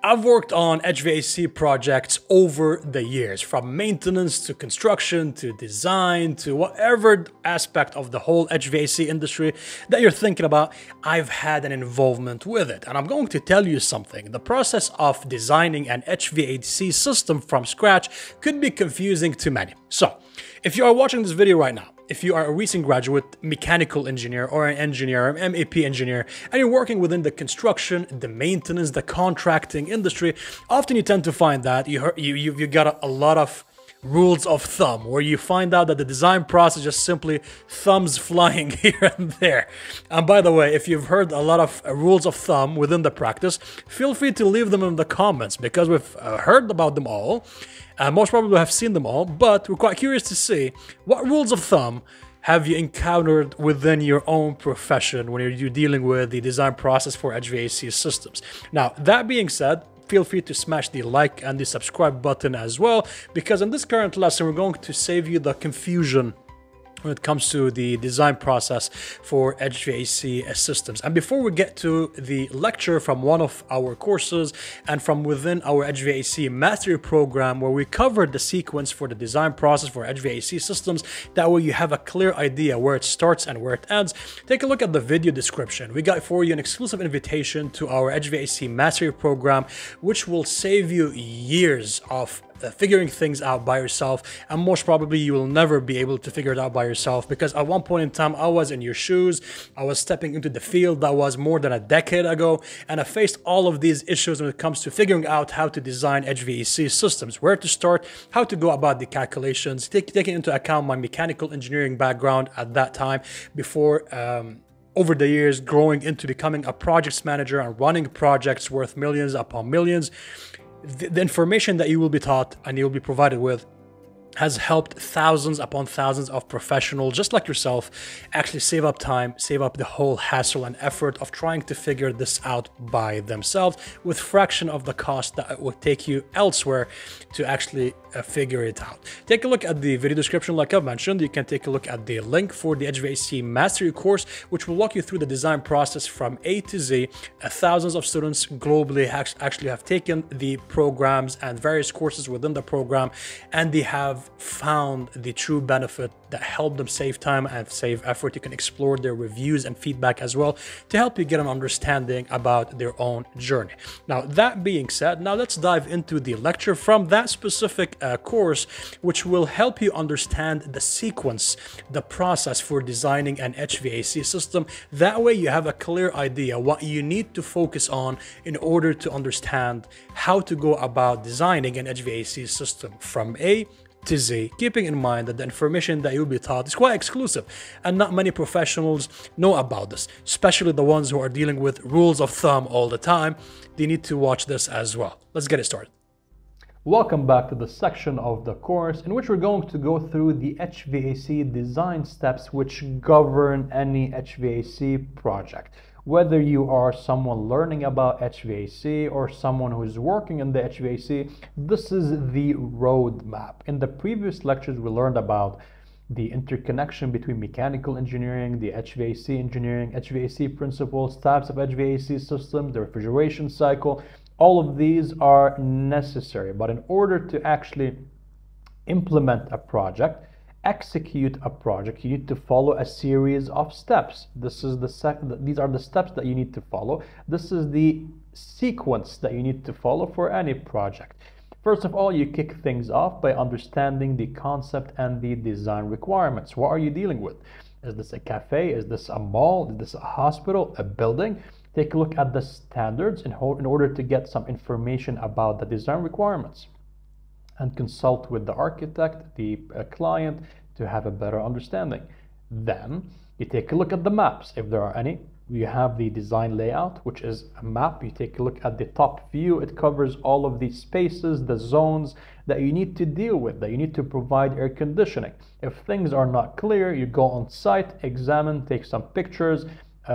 I've worked on HVAC projects over the years, from maintenance to construction to design to whatever aspect of the whole HVAC industry that you're thinking about. I've had an involvement with it. And I'm going to tell you something. The process of designing an HVAC system from scratch could be confusing to many. So, if you are watching this video right now, if you are a recent graduate mechanical engineer or an engineer, an MEP engineer, and you're working within the construction, the maintenance, the contracting industry, often you tend to find that you got a lot of rules of thumb, where you find out that the design process just simply thumbs flying here and there. And by the way, if you've heard a lot of rules of thumb within the practice, feel free to leave them in the comments, because we've heard about them all. Most probably have seen them all, but we're quite curious to see what rules of thumb have you encountered within your own profession when you're dealing with the design process for HVAC systems. Now, that being said, feel free to smash the like and the subscribe button as well, because in this current lesson, we're going to save you the confusion when it comes to the design process for HVAC systems. And before we get to the lecture from one of our courses and from within our HVAC mastery program, where we covered the sequence for the design process for HVAC systems, that way you have a clear idea where it starts and where it ends, take a look at the video description. We got for you an exclusive invitation to our HVAC mastery program, which will save you years of figuring things out by yourself, and most probably you will never be able to figure it out by yourself, because at one point in time I was in your shoes. I was stepping into the field that was more than a decade ago, and I faced all of these issues when it comes to figuring out how to design HVAC systems, where to start, how to go about the calculations, taking into account my mechanical engineering background at that time, before over the years growing into becoming a projects manager and running projects worth millions upon millions. The information that you will be taught and you will be provided with has helped thousands upon thousands of professionals just like yourself actually save up time, save up the whole hassle and effort of trying to figure this out by themselves, with fraction of the cost that it would take you elsewhere to actually figure it out. Take a look at the video description. Like I've mentioned, you can take a look at the link for the HVAC mastery course, which will walk you through the design process from A to Z. Thousands of students globally actually have taken the programs and various courses within the program, and they have found the true benefit that helped them save time and save effort. You can explore their reviews and feedback as well to help you get an understanding about their own journey. Now, that being said, now let's dive into the lecture from that specific course, which will help you understand the sequence, the process for designing an HVAC system. That way you have a clear idea what you need to focus on in order to understand how to go about designing an HVAC system from A to Z, keeping in mind that the information that you'll be taught is quite exclusive and not many professionals know about this, especially the ones who are dealing with rules of thumb all the time. They need to watch this as well. Let's get it started. Welcome back to the section of the course in which we're going to go through the HVAC design steps which govern any HVAC project. Whether you are someone learning about HVAC or someone who is working in the HVAC, this is the roadmap. In the previous lectures, we learned about the interconnection between mechanical engineering, the HVAC engineering, HVAC principles, types of HVAC systems, the refrigeration cycle. All of these are necessary, but in order to actually implement a project, execute a project, you need to follow a series of steps. These are the steps that you need to follow. This is the sequence that you need to follow for any project. First of all, you kick things off by understanding the concept and the design requirements. What are you dealing with? Is this a cafe? Is this a mall? Is this a hospital? A building? Take a look at the standards in order to get some information about the design requirements, and consult with the architect, the client, to have a better understanding. Then you take a look at the maps, if there are any. You have the design layout, which is a map. You take a look at the top view. It covers all of the spaces, the zones that you need to deal with, that you need to provide air conditioning. If things are not clear, you go on site, examine, take some pictures,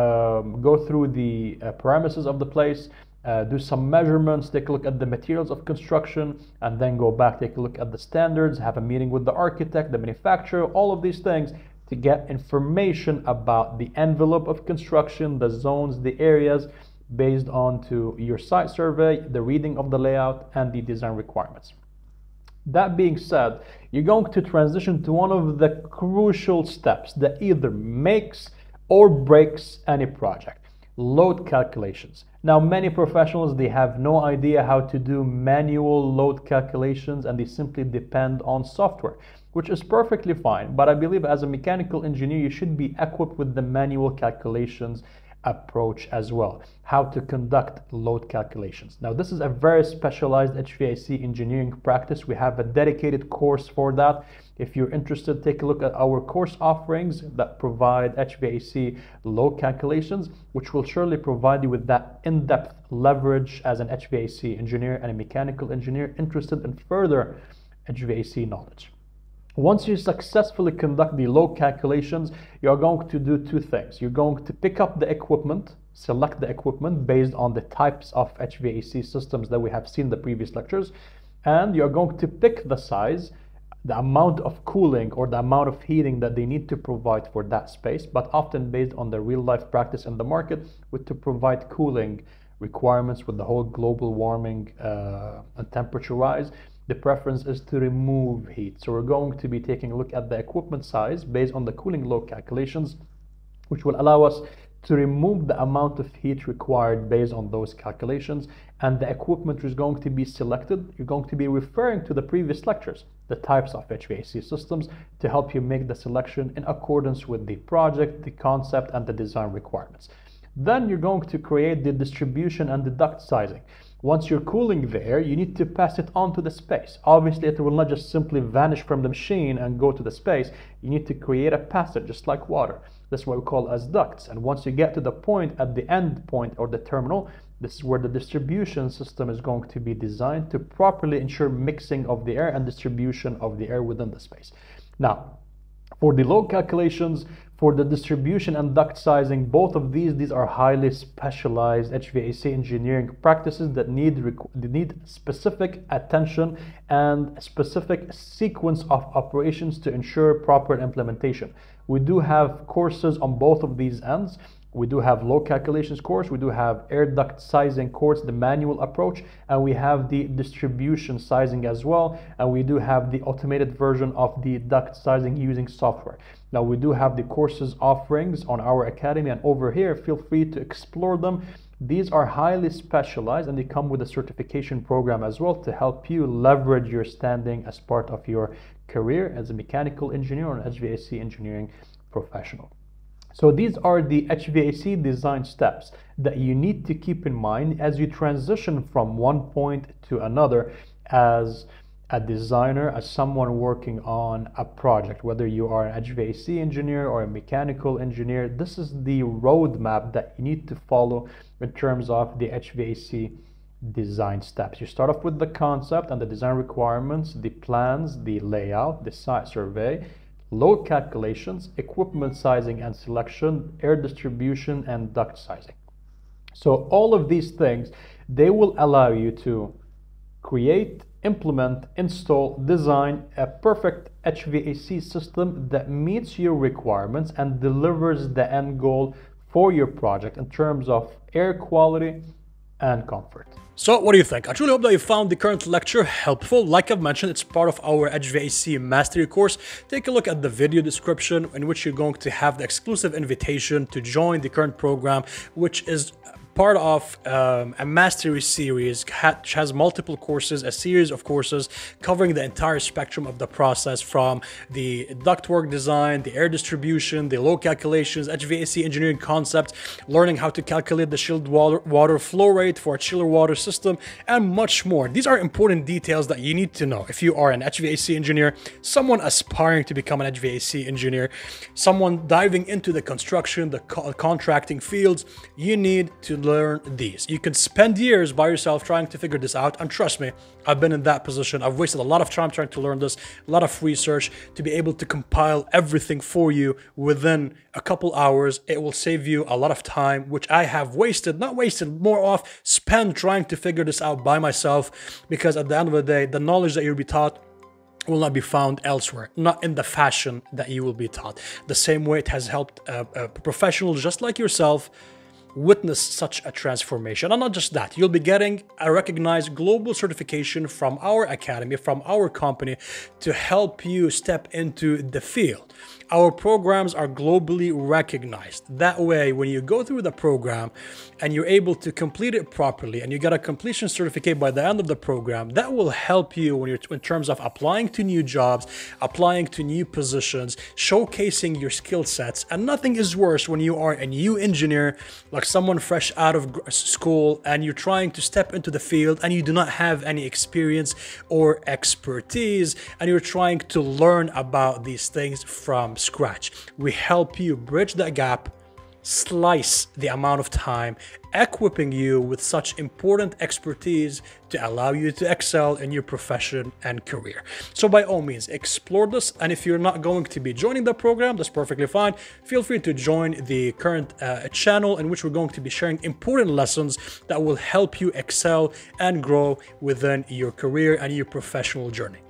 go through the parameters of the place, do some measurements, take a look at the materials of construction, and then go back, take a look at the standards, have a meeting with the architect, the manufacturer, all of these things to get information about the envelope of construction, the zones, the areas, based on to your site survey, the reading of the layout, and the design requirements. That being said, you're going to transition to one of the crucial steps that either makes or breaks any project: load calculations. Now, many professionals, they have no idea how to do manual load calculations, and they simply depend on software, which is perfectly fine. But I believe as a mechanical engineer, you should be equipped with the manual calculations approach as well, how to conduct load calculations. Now, this is a very specialized HVAC engineering practice. We have a dedicated course for that. If you're interested, take a look at our course offerings that provide HVAC load calculations, which will surely provide you with that in-depth leverage as an HVAC engineer and a mechanical engineer interested in further HVAC knowledge. Once you successfully conduct the load calculations, you're going to do two things. You're going to pick up the equipment, select the equipment based on the types of HVAC systems that we have seen in the previous lectures, and you're going to pick the size, the amount of cooling or the amount of heating that they need to provide for that space, but often based on the real-life practice in the market, with to provide cooling requirements with the whole global warming and temperature rise. The preference is to remove heat. So we're going to be taking a look at the equipment size based on the cooling load calculations, which will allow us to remove the amount of heat required based on those calculations. And the equipment is going to be selected. You're going to be referring to the previous lectures, the types of HVAC systems, to help you make the selection in accordance with the project, the concept, and the design requirements. Then you're going to create the distribution and the duct sizing. Once you're cooling the air, you need to pass it on to the space. Obviously, it will not just simply vanish from the machine and go to the space. You need to create a passage, just like water. That's what we call as ducts. And once you get to the point, at the end point or the terminal, this is where the distribution system is going to be designed to properly ensure mixing of the air and distribution of the air within the space. Now, for the load calculations, for the distribution and duct sizing, both of these are highly specialized HVAC engineering practices that need specific attention and a specific sequence of operations to ensure proper implementation. We do have courses on both of these ends. We do have load calculations course, we do have air duct sizing course, the manual approach, and we have the distribution sizing as well, and we do have the automated version of the duct sizing using software. Now, we do have the courses offerings on our academy, and over here, feel free to explore them. These are highly specialized and they come with a certification program as well to help you leverage your standing as part of your career as a mechanical engineer or an HVAC engineering professional. So these are the HVAC design steps that you need to keep in mind as you transition from one point to another as a designer, as someone working on a project, whether you are an HVAC engineer or a mechanical engineer. This is the roadmap that you need to follow in terms of the HVAC design steps. You start off with the concept and the design requirements, the plans, the layout, the site survey, load calculations, equipment sizing and selection, air distribution, and duct sizing. So all of these things, they will allow you to create, implement, install, design a perfect HVAC system that meets your requirements and delivers the end goal for your project in terms of air quality and comfort. So what do you think? I truly hope that you found the current lecture helpful. Like I've mentioned, it's part of our HVAC mastery course. Take a look at the video description in which you're going to have the exclusive invitation to join the current program, which is part of a mastery series which has multiple courses, a series of courses covering the entire spectrum of the process, from the ductwork design, the air distribution, the load calculations, HVAC engineering concepts, learning how to calculate the chilled water flow rate for a chiller water system, and much more. These are important details that you need to know if you are an HVAC engineer, someone aspiring to become an HVAC engineer, someone diving into the construction, the contracting fields. You need to learn these. You can spend years by yourself trying to figure this out, and trust me, I've been in that position. I've wasted a lot of time trying to learn this, a lot of research to be able to compile everything for you within a couple hours. It will save you a lot of time, which I have wasted, not wasted, more off spent trying to figure this out by myself, because at the end of the day, the knowledge that you'll be taught will not be found elsewhere, not in the fashion that you will be taught. The same way it has helped professionals just like yourself witness such a transformation. And not just that, you'll be getting a recognized global certification from our academy, from our company, to help you step into the field. Our programs are globally recognized. That way, when you go through the program and you're able to complete it properly and you get a completion certificate by the end of the program, that will help you when you're in terms of applying to new jobs, applying to new positions, showcasing your skill sets. And nothing is worse when you are a new engineer, like someone fresh out of school, and you're trying to step into the field and you do not have any experience or expertise, and you're trying to learn about these things from scratch. We help you bridge that gap, slice the amount of time, equipping you with such important expertise to allow you to excel in your profession and career. So by all means, explore this. And if you're not going to be joining the program, that's perfectly fine. Feel free to join the current channel in which we're going to be sharing important lessons that will help you excel and grow within your career and your professional journey.